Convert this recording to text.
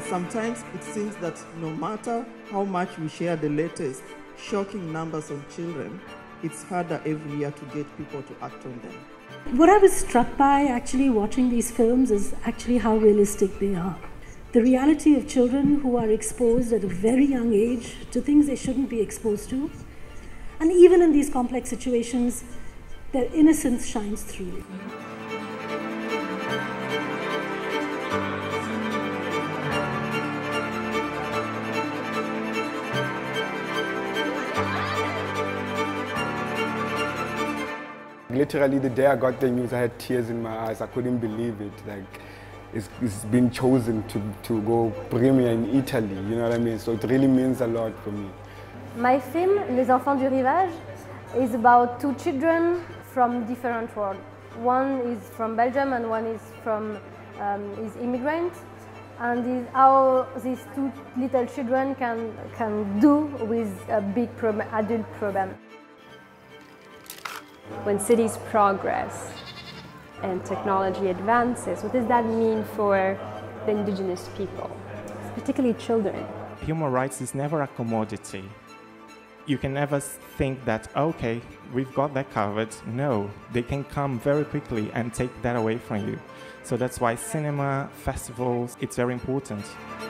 Sometimes it seems that no matter how much we share the latest shocking numbers on children, it's harder every year to get people to act on them. What I was struck by actually watching these films is actually how realistic they are. The reality of children who are exposed at a very young age to things they shouldn't be exposed to. And even in these complex situations, their innocence shines through. Literally, the day I got the news, I had tears in my eyes. I couldn't believe it. Like, it's been chosen to go premiere in Italy, you know what I mean? So it really means a lot for me. My film, Les Enfants du Rivage, is about two children from different worlds. One is from Belgium and one is is immigrant. And is how these two little children can do with a big adult problem. When cities progress and technology advances, what does that mean for the indigenous people, particularly children? Human rights is never a commodity. You can never think that, okay, we've got that covered. No, they can come very quickly and take that away from you. So that's why cinema, festivals, it's very important.